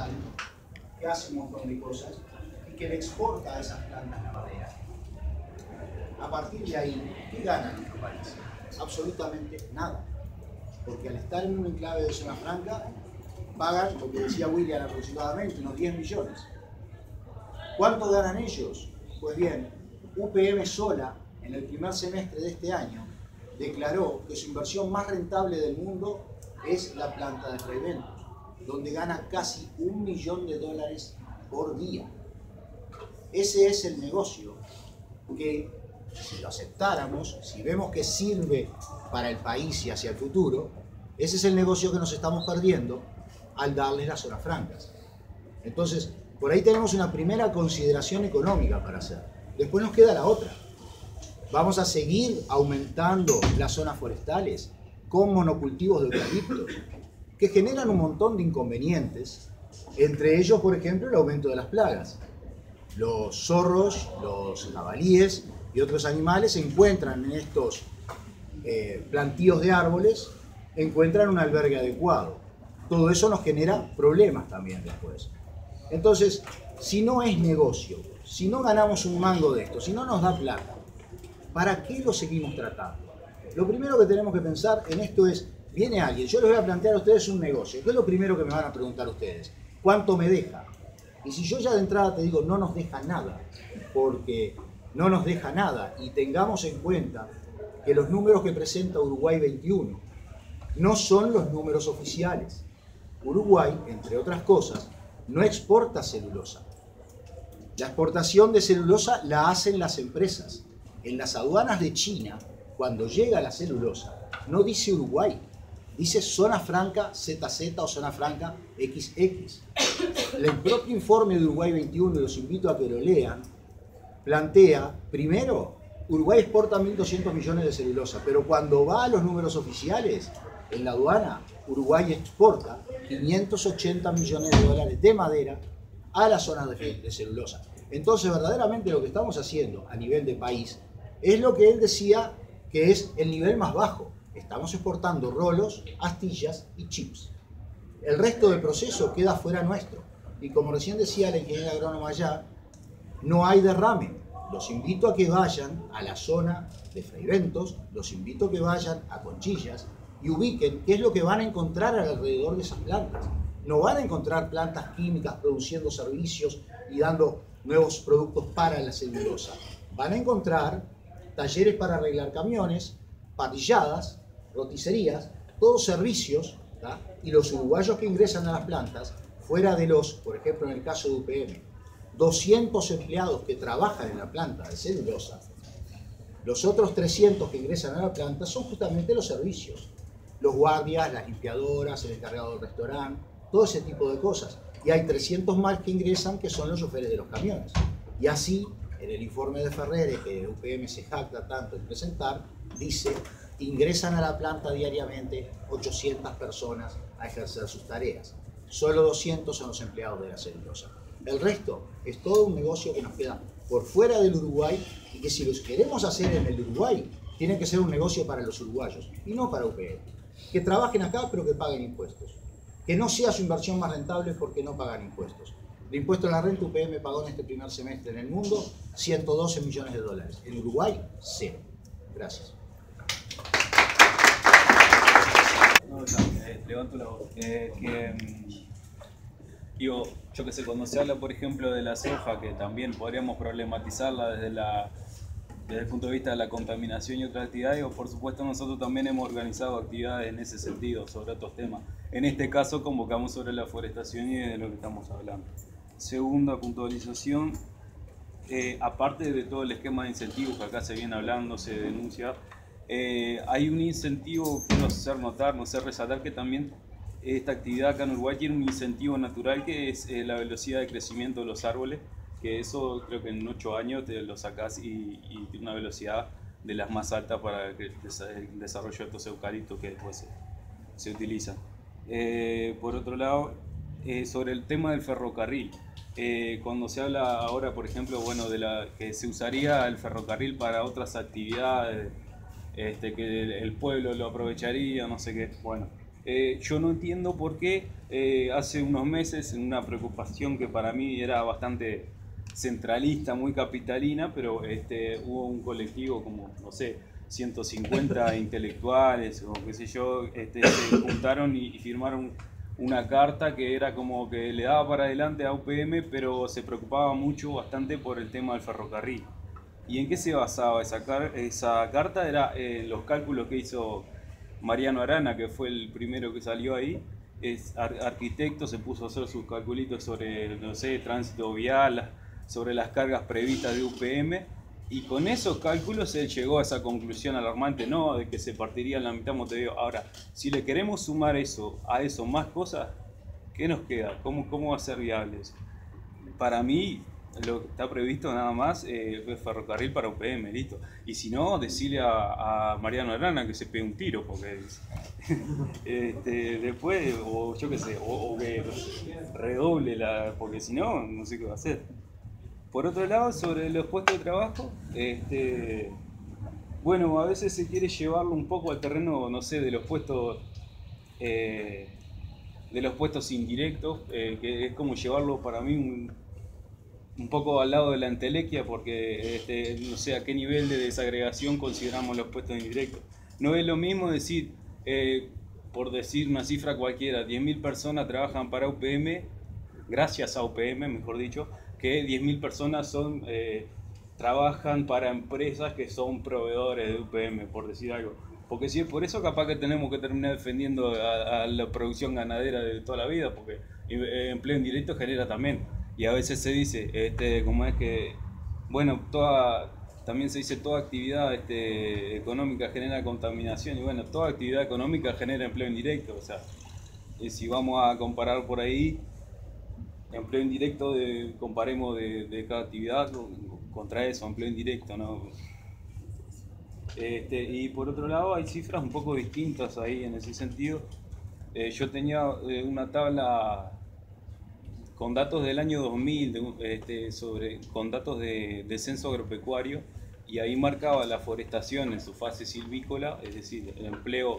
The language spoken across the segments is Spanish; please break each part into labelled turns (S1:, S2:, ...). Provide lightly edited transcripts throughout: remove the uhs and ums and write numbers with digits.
S1: forestal que hace un montón de cosas y que le exporta a esas plantas la madera. A partir de ahí, ¿qué gana nuestro país? Absolutamente nada. Porque al estar en un enclave de zona franca, pagan, lo que decía William, aproximadamente unos 10 millones. ¿Cuánto ganan ellos? Pues bien, UPM sola, en el primer semestre de este año, declaró que su inversión más rentable del mundo es la planta de Freyventus, donde gana casi $1 millón por día. Ese es el negocio que, si lo aceptáramos, si vemos que sirve para el país y hacia el futuro, ese es el negocio que nos estamos perdiendo al darles las zonas francas. Entonces, por ahí tenemos una primera consideración económica para hacer. Después nos queda la otra. Vamos a seguir aumentando las zonas forestales con monocultivos de eucalipto que generan un montón de inconvenientes, entre ellos, por ejemplo, el aumento de las plagas. Los zorros, los jabalíes y otros animales se encuentran en estos plantíos de árboles, encuentran un albergue adecuado. Todo eso nos genera problemas también después. Entonces, si no es negocio, si no ganamos un mango de esto, si no nos da plata, ¿para qué lo seguimos tratando? Lo primero que tenemos que pensar en esto es, viene alguien, yo les voy a plantear a ustedes un negocio. ¿Qué es lo primero que me van a preguntar ustedes? ¿Cuánto me deja? Y si yo ya de entrada te digo, no nos deja nada, porque no nos deja nada, y tengamos en cuenta que los números que presenta Uruguay 21 no son los números oficiales. Uruguay, entre otras cosas, no exporta celulosa. La exportación de celulosa la hacen las empresas. En las aduanas de China, cuando llega la celulosa, no dice Uruguay, dice zona franca ZZ o zona franca XX. El propio informe de Uruguay 21, y los invito a que lo lean, plantea, primero, Uruguay exporta 1.200 millones de celulosa, pero cuando va a los números oficiales, en la aduana, Uruguay exporta 580 millones de dólares de madera a las zonas de celulosa. Entonces, verdaderamente lo que estamos haciendo a nivel de país es lo que él decía que es el nivel más bajo. Estamos exportando rolos, astillas y chips. El resto del proceso queda fuera nuestro. Y como recién decía la ingeniera agrónoma allá, no hay derrame. Los invito a que vayan a la zona de Freyventus, los invito a que vayan a Conchillas y ubiquen qué es lo que van a encontrar alrededor de esas plantas. No van a encontrar plantas químicas produciendo servicios y dando nuevos productos para la celulosa. Van a encontrar talleres para arreglar camiones, parrilladas, roticerías, todos servicios, ¿tá? Y los uruguayos que ingresan a las plantas, fuera de los, por ejemplo en el caso de UPM, 200 empleados que trabajan en la planta de celulosa, los otros 300 que ingresan a la planta son justamente los servicios. Los guardias, las limpiadoras, el encargado del restaurante, todo ese tipo de cosas. Y hay 300 más que ingresan que son los choferes de los camiones. Y así, en el informe de Ferrere, que UPM se jacta tanto en presentar, dice, ingresan a la planta diariamente 800 personas a ejercer sus tareas. Solo 200 son los empleados de la celulosa. El resto es todo un negocio que nos queda por fuera del Uruguay y que si los queremos hacer en el Uruguay, tiene que ser un negocio para los uruguayos y no para UPM. Que trabajen acá pero que paguen impuestos. Que no sea su inversión más rentable porque no pagan impuestos. El impuesto a la renta UPM pagó en este primer semestre en el mundo 112 millones de dólares. En Uruguay, cero. Gracias.
S2: No, levanto la voz. Digo, yo que sé, cuando se habla, por ejemplo, de la soja, que también podríamos problematizarla desde el punto de vista de la contaminación y otras actividades, por supuesto nosotros también hemos organizado actividades en ese sentido, sobre otros temas. En este caso convocamos sobre la forestación y de lo que estamos hablando. Segunda puntualización, aparte de todo el esquema de incentivos que acá se viene hablando, se denuncia, hay un incentivo, quiero hacer notar, no sé, resaltar que también esta actividad acá en Uruguay tiene un incentivo natural que es la velocidad de crecimiento de los árboles, que eso creo que en 8 años te lo sacás y tiene una velocidad de las más altas para el desarrollo de estos eucaliptos que después se utilizan. Por otro lado, sobre el tema del ferrocarril, cuando se habla ahora, por ejemplo, bueno, que se usaría el ferrocarril para otras actividades, que el pueblo lo aprovecharía, no sé qué, bueno. Yo no entiendo por qué hace unos meses, en una preocupación que para mí era bastante centralista, muy capitalina, pero hubo un colectivo como, no sé, 150 intelectuales o qué sé yo, se juntaron y firmaron una carta que era como que le daba para adelante a UPM, pero se preocupaba mucho, bastante por el tema del ferrocarril. ¿Y en qué se basaba esa carta? Era los cálculos que hizo Mariano Arana, que fue el primero que salió ahí. Es arquitecto, se puso a hacer sus calculitos sobre, no sé, tránsito vial, sobre las cargas previstas de UPM, y con esos cálculos él llegó a esa conclusión alarmante, ¿no? De que se partiría en la mitad Montevideo. Ahora, si le queremos sumar a eso más cosas, ¿qué nos queda? ¿Cómo va a ser viable eso? Para mí, lo que está previsto nada más es ferrocarril para UPM, listo. Y si no, decirle a Mariano Arana que se pegue un tiro, porque después, o yo qué sé, o que redoble porque si no, no sé qué va a hacer. Por otro lado, sobre los puestos de trabajo, bueno, a veces se quiere llevarlo un poco al terreno, no sé, eh, de los puestos indirectos, que es como llevarlo para mí un poco al lado de la entelequia, porque no sé a qué nivel de desagregación consideramos los puestos indirectos. No es lo mismo decir, por decir una cifra cualquiera, 10.000 personas trabajan para UPM, gracias a UPM, mejor dicho, que 10.000 personas trabajan para empresas que son proveedores de UPM, por decir algo. Porque si es por eso, capaz que tenemos que terminar defendiendo a la producción ganadera de toda la vida, porque empleo indirecto genera también. Y a veces se dice, como es que, bueno, también se dice toda actividad económica genera contaminación, y bueno, toda actividad económica genera empleo indirecto. O sea, si vamos a comparar por ahí, empleo indirecto, comparemos de cada actividad contra eso, empleo indirecto, ¿no? Y por otro lado hay cifras un poco distintas ahí en ese sentido. Yo tenía una tabla con datos del año 2000, con datos de censo agropecuario, y ahí marcaba la forestación en su fase silvícola, es decir, el empleo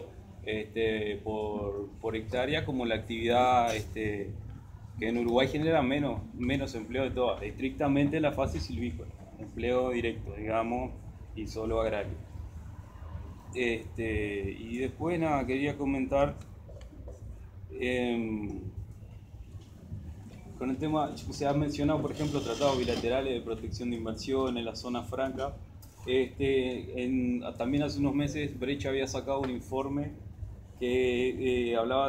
S2: por hectárea, como la actividad que en Uruguay genera menos empleo de todas, estrictamente la fase silvícola, empleo directo, digamos, y solo agrario. Y después, nada, quería comentar con el tema, se ha mencionado, por ejemplo, tratados bilaterales de protección de inversión en la zona franca. También hace unos meses Brecha había sacado un informe que hablaba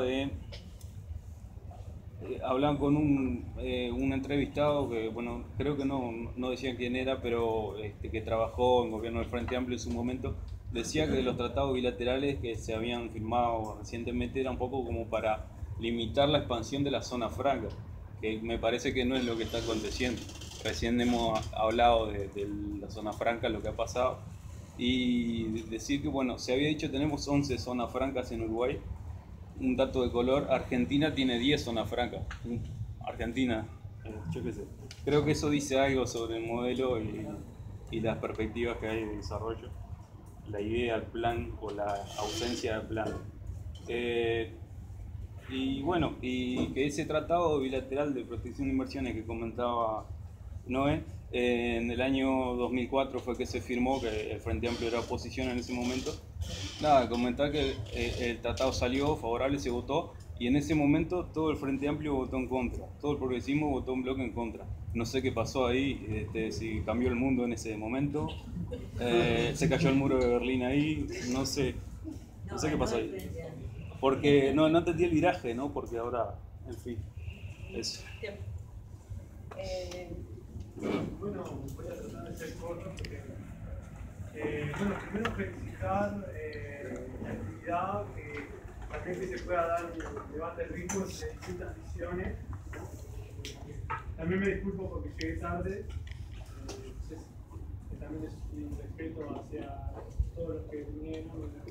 S2: hablaban con un entrevistado que, bueno, creo que no decían quién era, pero que trabajó en gobierno del Frente Amplio en su momento. Decía que los tratados bilaterales que se habían firmado recientemente era un poco como para limitar la expansión de la zona franca, que me parece que no es lo que está aconteciendo. Recién hemos hablado de la zona franca, lo que ha pasado, y decir que, bueno, se había dicho tenemos 11 zonas francas en Uruguay. Un dato de color, Argentina tiene 10 zonas francas. Argentina, yo qué sé. Creo que eso dice algo sobre el modelo y las perspectivas que hay de desarrollo, la idea, el plan o la ausencia de plan. Y bueno, y que ese tratado bilateral de protección de inversiones que comentaba Noé, en el año 2004 fue que se firmó, que el Frente Amplio era oposición en ese momento. Nada, comentar que el tratado salió favorable, se votó, y en ese momento todo el Frente Amplio votó en contra, todo el progresismo votó en bloque en contra. No sé qué pasó ahí, si cambió el mundo en ese momento, se cayó el muro de Berlín ahí, no sé qué pasó ahí. Porque no entendí el viraje, ¿no? Porque ahora, en fin, eso.
S3: Bueno, voy a tratar de ser corto porque, bueno, primero felicitar la actividad, que también que se pueda dar un debate rico entre distintas visiones. También me disculpo porque llegué tarde, que también es un respeto hacia todos los que vinieron,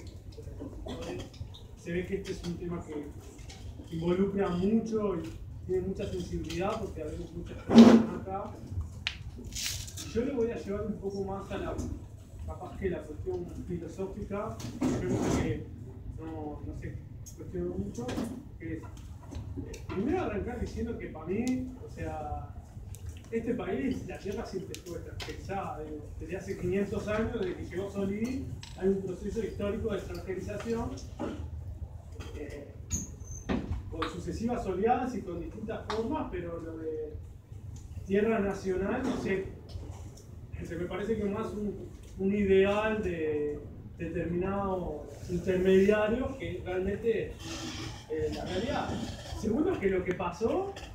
S3: se ve que este es un tema que involucra mucho y tiene mucha sensibilidad porque habemos muchas personas acá. Yo le voy a llevar un poco más a capaz que la cuestión filosófica. Yo creo que no sé cuestiono mucho, que es, primero arrancar diciendo que para mí, o sea, este país, la tierra siempre estuvo extranjerizada. Desde hace 500 años, desde que llegó Solí, hay un proceso histórico de extranjerización con sucesivas oleadas y con distintas formas, pero lo de tierra nacional, no sé, me parece que más un ideal de determinado intermediario que realmente la realidad. Segundo, que lo que pasó